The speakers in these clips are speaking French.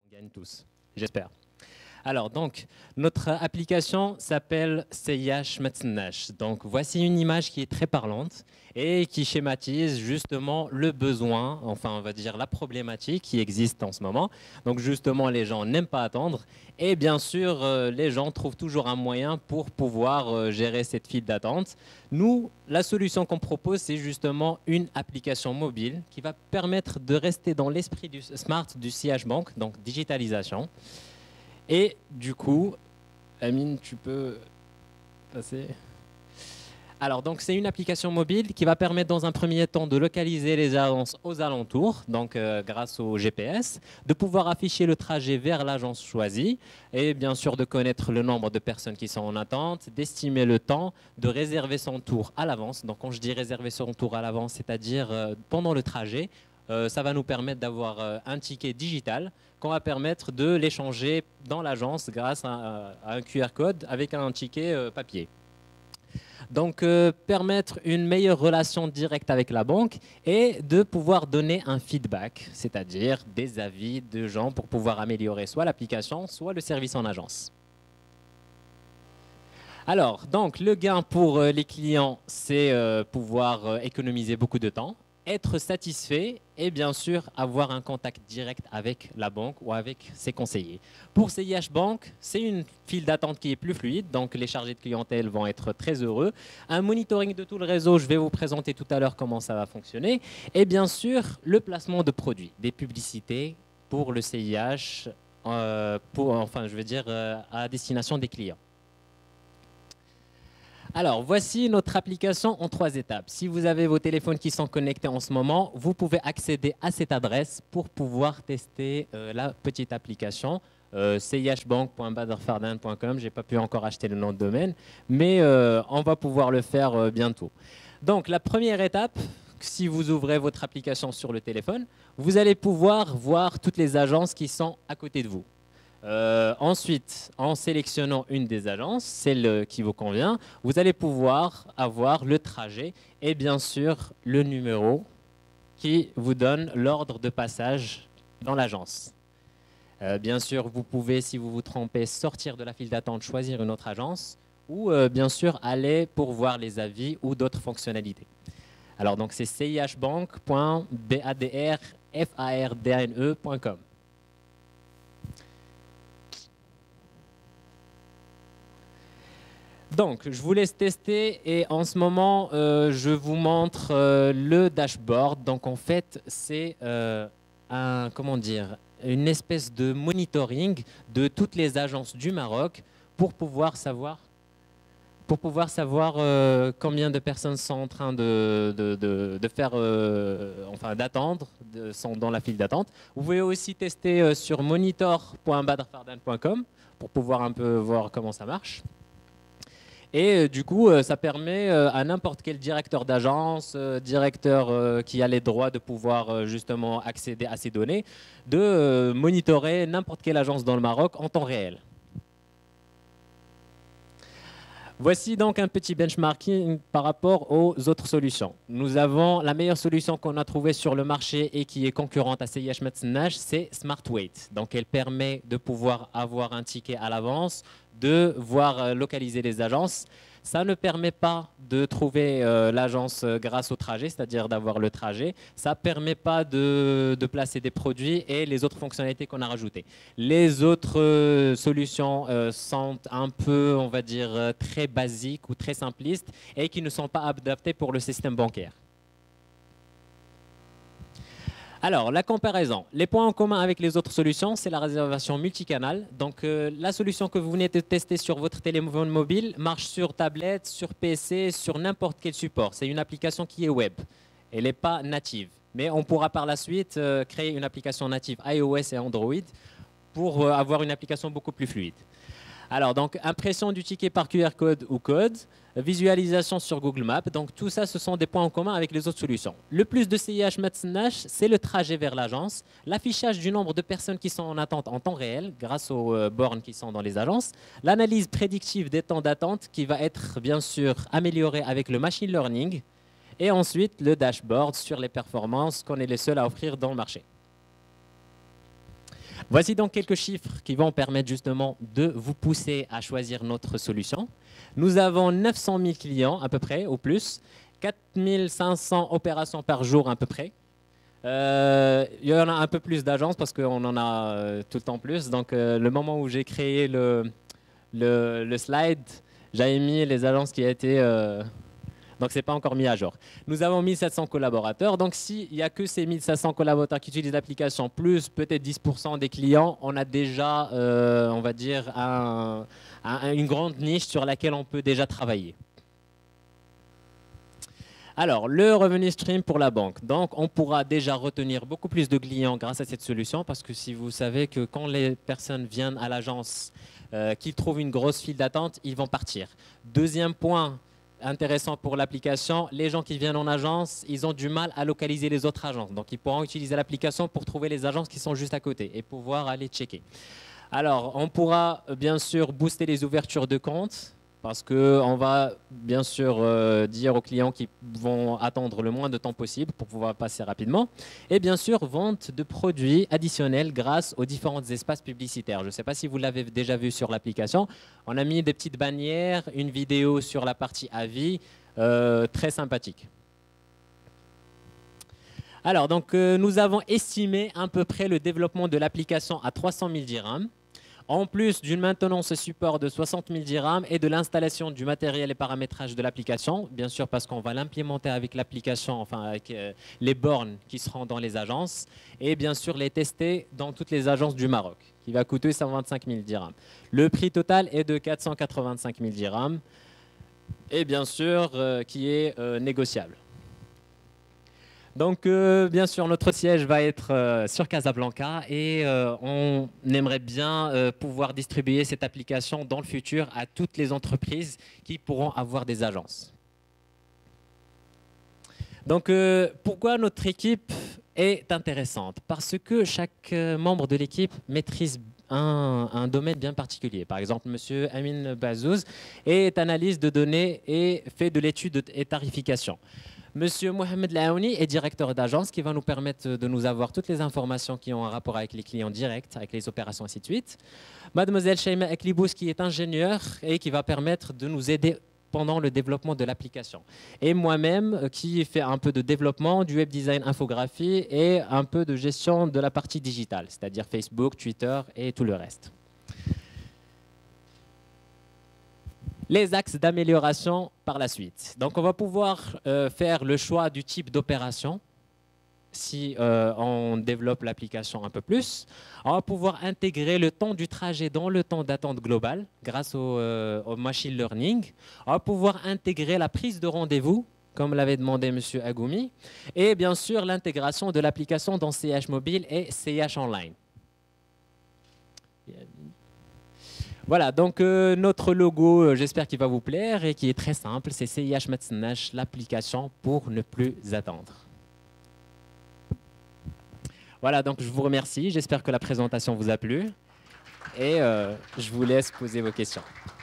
On gagne tous, j'espère. Alors, donc, notre application s'appelle CIH Metznash. Donc, voici une image qui est très parlante et qui schématise justement le besoin, enfin, on va dire la problématique qui existe en ce moment. Donc, justement, les gens n'aiment pas attendre et bien sûr, les gens trouvent toujours un moyen pour pouvoir gérer cette file d'attente. Nous, la solution qu'on propose, c'est justement une application mobile qui va permettre de rester dans l'esprit du smart du CIH Bank, donc digitalisation. Et du coup, Amine, tu peux passer. Alors, donc, c'est une application mobile qui va permettre dans un premier temps de localiser les agences aux alentours, donc grâce au GPS, de pouvoir afficher le trajet vers l'agence choisie et bien sûr de connaître le nombre de personnes qui sont en attente, d'estimer le temps, de réserver son tour à l'avance. Donc, quand je dis réserver son tour à l'avance, c'est-à-dire pendant le trajet, ça va nous permettre d'avoir un ticket digital qu'on va permettre de l'échanger dans l'agence grâce à un QR code avec un ticket papier. Donc, permettre une meilleure relation directe avec la banque et de pouvoir donner un feedback, c'est-à-dire des avis de gens pour pouvoir améliorer soit l'application, soit le service en agence. Alors, donc, le gain pour les clients, c'est pouvoir économiser beaucoup de temps, être satisfait et bien sûr avoir un contact direct avec la banque ou avec ses conseillers. Pour CIH Bank, c'est une file d'attente qui est plus fluide, donc les chargés de clientèle vont être très heureux. Un monitoring de tout le réseau, je vais vous présenter tout à l'heure comment ça va fonctionner. Et bien sûr, le placement de produits, des publicités pour le CIH, à destination des clients. Alors, voici notre application en 3 étapes. Si vous avez vos téléphones qui sont connectés en ce moment, vous pouvez accéder à cette adresse pour pouvoir tester la petite application. cihbank.baderfardan.com. Je n'ai pas pu encore acheter le nom de domaine, mais on va pouvoir le faire bientôt. Donc, la première étape, si vous ouvrez votre application sur le téléphone, vous allez pouvoir voir toutes les agences qui sont à côté de vous. Ensuite, en sélectionnant une des agences, celle qui vous convient, vous allez pouvoir avoir le trajet et bien sûr le numéro qui vous donne l'ordre de passage dans l'agence. Bien sûr, vous pouvez, si vous vous trompez, sortir de la file d'attente, choisir une autre agence ou bien sûr aller pour voir les avis ou d'autres fonctionnalités. Alors donc c'est cihbank.baderfardane.com. Donc, je vous laisse tester et en ce moment, je vous montre le dashboard. Donc, en fait, c'est une espèce de monitoring de toutes les agences du Maroc pour pouvoir savoir combien de personnes sont en train d'attendre, sont dans la file d'attente. Vous pouvez aussi tester sur monitor.baderfardan.com pour pouvoir un peu voir comment ça marche. Et du coup, ça permet à n'importe quel directeur d'agence, directeur qui a les droits de pouvoir justement accéder à ces données, de monitorer n'importe quelle agence dans le Maroc en temps réel. Voici donc un petit benchmarking par rapport aux autres solutions. Nous avons la meilleure solution qu'on a trouvée sur le marché et qui est concurrente à CIH Metznash, c'est SmartWait. Donc elle permet de pouvoir avoir un ticket à l'avance, de voir localiser les agences. Ça ne permet pas de trouver l'agence grâce au trajet, c'est-à-dire d'avoir le trajet. Ça ne permet pas de placer des produits et les autres fonctionnalités qu'on a rajoutées. Les autres solutions sont un peu, on va dire, très basiques ou très simplistes et qui ne sont pas adaptées pour le système bancaire. Alors, la comparaison. Les points en commun avec les autres solutions, c'est la réservation multicanal. Donc, la solution que vous venez de tester sur votre téléphone mobile marche sur tablette, sur PC, sur n'importe quel support. C'est une application qui est web. Elle n'est pas native. Mais on pourra par la suite créer une application native iOS et Android pour avoir une application beaucoup plus fluide. Alors, donc, impression du ticket par QR code ou code, visualisation sur Google Maps. Donc, tout ça, ce sont des points en commun avec les autres solutions. Le plus de CIH Metznash, c'est le trajet vers l'agence, l'affichage du nombre de personnes qui sont en attente en temps réel grâce aux bornes qui sont dans les agences, l'analyse prédictive des temps d'attente qui va être, bien sûr, améliorée avec le machine learning et ensuite le dashboard sur les performances qu'on est les seuls à offrir dans le marché. Voici donc quelques chiffres qui vont permettre justement de vous pousser à choisir notre solution. Nous avons 900 000 clients à peu près, au plus, 4 500 opérations par jour à peu près. Il y en a un peu plus d'agences parce qu'on en a tout le temps plus. Donc le moment où j'ai créé le slide, j'avais mis les agences qui étaient... donc, ce n'est pas encore mis à jour. Nous avons 1700 collaborateurs. Donc, s'il n'y a que ces 1500 collaborateurs qui utilisent l'application, plus peut-être 10% des clients, on a déjà, on va dire, une grande niche sur laquelle on peut déjà travailler. Alors, le revenu stream pour la banque. Donc, on pourra déjà retenir beaucoup plus de clients grâce à cette solution parce que si vous savez que quand les personnes viennent à l'agence, qu'ils trouvent une grosse file d'attente, ils vont partir. Deuxième point intéressant pour l'application, les gens qui viennent en agence, ils ont du mal à localiser les autres agences. Donc, ils pourront utiliser l'application pour trouver les agences qui sont juste à côté et pouvoir aller checker. Alors, on pourra bien sûr booster les ouvertures de comptes parce qu'on va bien sûr dire aux clients qu'ils vont attendre le moins de temps possible pour pouvoir passer rapidement. Et bien sûr, vente de produits additionnels grâce aux différents espaces publicitaires. Je ne sais pas si vous l'avez déjà vu sur l'application. On a mis des petites bannières, une vidéo sur la partie avis, très sympathique. Alors, donc, nous avons estimé à peu près le développement de l'application à 300 000 dirhams. En plus d'une maintenance support de 60 000 dirhams et de l'installation du matériel et paramétrage de l'application, bien sûr parce qu'on va l'implémenter avec l'application, enfin avec les bornes qui seront dans les agences, et bien sûr les tester dans toutes les agences du Maroc, qui va coûter 125 000 dirhams. Le prix total est de 485 000 dirhams, et bien sûr qui est négociable. Donc, bien sûr, notre siège va être sur Casablanca et on aimerait bien pouvoir distribuer cette application dans le futur à toutes les entreprises qui pourront avoir des agences. Donc, pourquoi notre équipe est intéressante? Parce que chaque membre de l'équipe maîtrise un domaine bien particulier. Par exemple, M. Amin Bazouz est analyste de données et fait de l'étude et tarification. Monsieur Mohamed Laouni est directeur d'agence qui va nous permettre de nous avoir toutes les informations qui ont un rapport avec les clients directs, avec les opérations, ainsi de suite. Mademoiselle Sheima Eklibous qui est ingénieure et qui va permettre de nous aider pendant le développement de l'application. Et moi-même qui fais un peu de développement, du web design, infographie et un peu de gestion de la partie digitale, c'est-à-dire Facebook, Twitter et tout le reste. Les axes d'amélioration par la suite. Donc, on va pouvoir faire le choix du type d'opération si on développe l'application un peu plus. On va pouvoir intégrer le temps du trajet dans le temps d'attente global grâce au machine learning. On va pouvoir intégrer la prise de rendez-vous, comme l'avait demandé M. Agoumi, et bien sûr l'intégration de l'application dans CH Mobile et CH Online. Voilà, donc notre logo, j'espère qu'il va vous plaire et qui est très simple, c'est CIH Metznash, l'application pour ne plus attendre. Voilà, donc je vous remercie, j'espère que la présentation vous a plu et je vous laisse poser vos questions.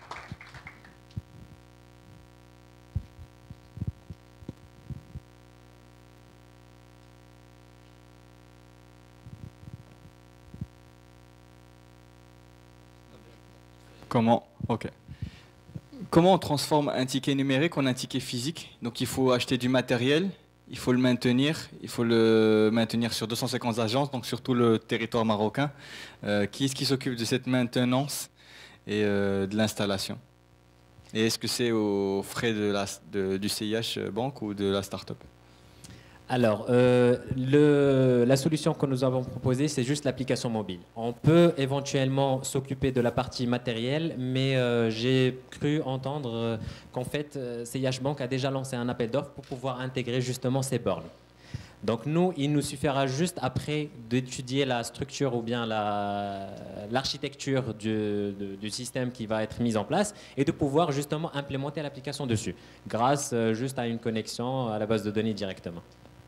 Comment on transforme un ticket numérique en un ticket physique? Donc il faut acheter du matériel, il faut le maintenir sur 250 agences, donc sur tout le territoire marocain. Qui est-ce qui s'occupe de cette maintenance et de l'installation? Et est-ce que c'est aux frais du CIH Banque ou de la start-up? Alors, la solution que nous avons proposée, c'est juste l'application mobile. On peut éventuellement s'occuper de la partie matérielle, mais j'ai cru entendre qu'en fait, CIH Bank a déjà lancé un appel d'offres pour pouvoir intégrer justement ces bornes. Donc nous, il nous suffira juste après d'étudier la structure ou bien l'architecture du système qui va être mis en place et de pouvoir justement implémenter l'application dessus, grâce juste à une connexion à la base de données directement.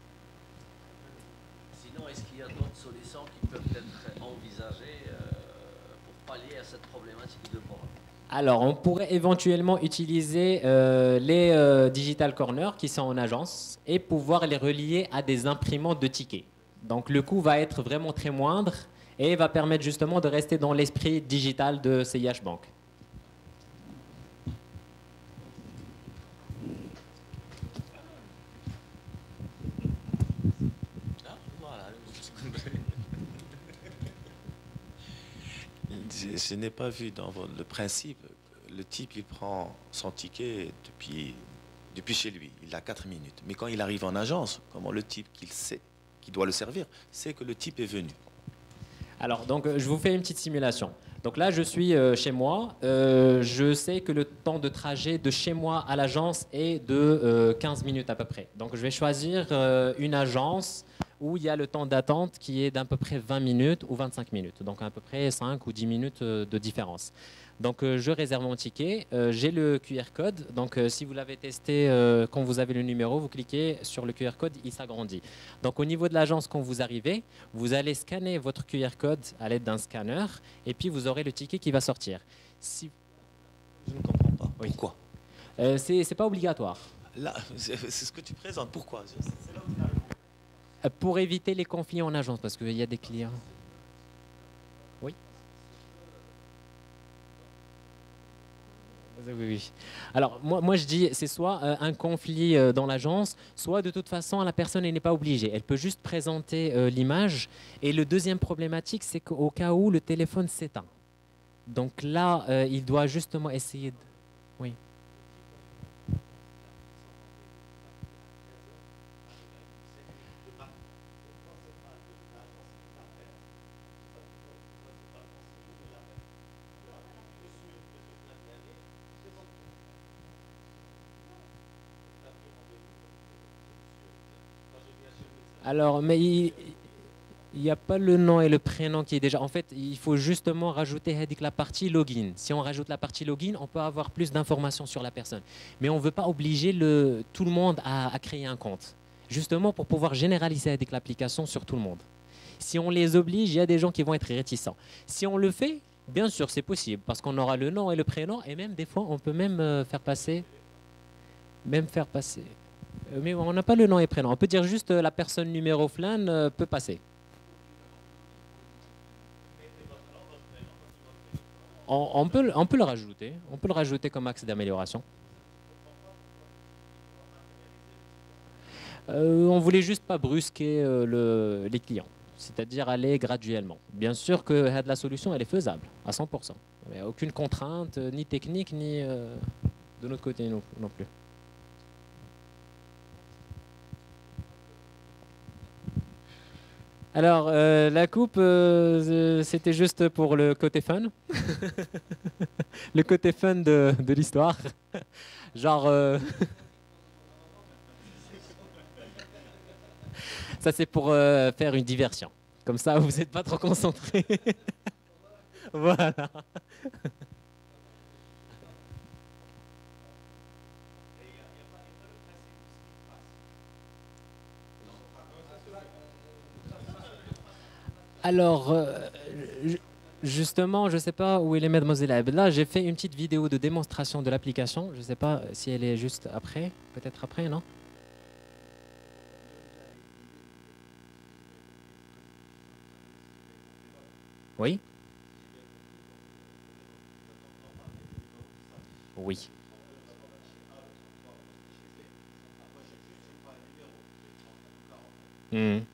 Est-ce qu'il y a d'autres solutions qui peuvent être envisagées pour pallier à cette problématique de borne? Alors, on pourrait éventuellement utiliser les digital corners qui sont en agence et pouvoir les relier à des imprimantes de tickets. Donc, le coût va être vraiment très moindre et va permettre justement de rester dans l'esprit digital de CIH Bank. Je n'ai pas vu dans le principe, le type il prend son ticket depuis chez lui, il a 4 minutes. Mais quand il arrive en agence, comment le type qu'il sait, qui doit le servir, sait que le type est venu? Alors, donc, je vous fais une petite simulation. Donc là, je suis chez moi. Je sais que le temps de trajet de chez moi à l'agence est de 15 minutes à peu près. Donc, je vais choisir une agence où il y a le temps d'attente qui est d'à peu près 20 minutes ou 25 minutes. Donc, à peu près 5 ou 10 minutes de différence. Donc, je réserve mon ticket. J'ai le QR code. Donc, si vous l'avez testé, quand vous avez le numéro, vous cliquez sur le QR code, il s'agrandit. Donc, au niveau de l'agence, quand vous arrivez, vous allez scanner votre QR code à l'aide d'un scanner et puis vous aurez le ticket qui va sortir. Si... Je ne comprends pas. Oui. Pourquoi? C'est pas obligatoire. Là, c'est ce que tu présentes. Pourquoi? C'est là où Pour éviter les conflits en agence, parce qu'il y a des clients. Oui. Oui, oui. Alors, moi je dis, c'est soit un conflit dans l'agence, soit de toute façon, la personne elle n'est pas obligée. Elle peut juste présenter l'image. Et le deuxième problématique, c'est qu'au cas où le téléphone s'éteint. Donc là, il doit justement essayer de... Oui. Alors, mais il n'y a pas le nom et le prénom qui est déjà... En fait, il faut justement rajouter la partie login. Si on rajoute la partie login, on peut avoir plus d'informations sur la personne. Mais on ne veut pas obliger tout le monde à créer un compte. Justement pour pouvoir généraliser l'application sur tout le monde. Si on les oblige, il y a des gens qui vont être réticents. Si on le fait, bien sûr, c'est possible. Parce qu'on aura le nom et le prénom. Et même des fois, on peut même faire passer... Mais on n'a pas le nom et prénom. On peut dire juste la personne numéro flan peut passer. On peut le rajouter. On peut le rajouter comme axe d'amélioration. On voulait juste pas brusquer les clients. C'est-à-dire aller graduellement. Bien sûr que la solution elle est faisable à 100%. Il n'y a aucune contrainte, ni technique, ni de notre côté non plus. Alors, la coupe, c'était juste pour le côté fun. Le côté fun de l'histoire. Genre... ça, c'est pour faire une diversion. Comme ça, vous n'êtes pas trop concentré. Voilà. Alors, justement, je ne sais pas où est mademoiselle Abed. Là, j'ai fait une petite vidéo de démonstration de l'application. Je ne sais pas si elle est juste après. Peut-être après, non? Oui? Oui. Mmh.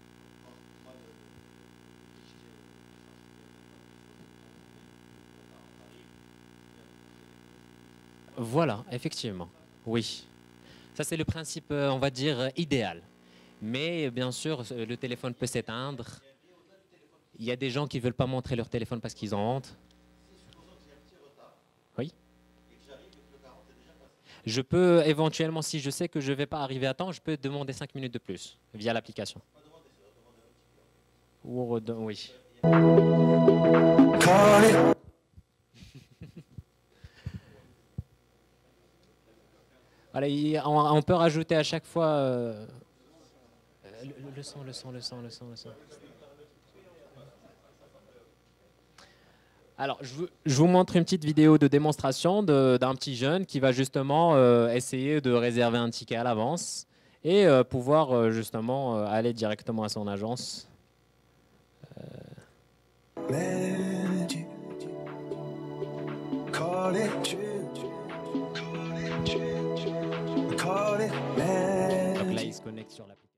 Voilà, effectivement. Oui. Ça, c'est le principe, on va dire, idéal. Mais bien sûr, le téléphone peut s'éteindre. Il y a des gens qui ne veulent pas montrer leur téléphone parce qu'ils ont honte. Oui. Je peux éventuellement, si je sais que je ne vais pas arriver à temps, je peux demander 5 minutes de plus via l'application. Oui. Voilà, on peut rajouter à chaque fois le son. Alors, je vous montre une petite vidéo de démonstration d'un petit jeune qui va justement essayer de réserver un ticket à l'avance et pouvoir justement aller directement à son agence. magic. Call it true. Call it magic. Donc là, il se connecte sur l'application.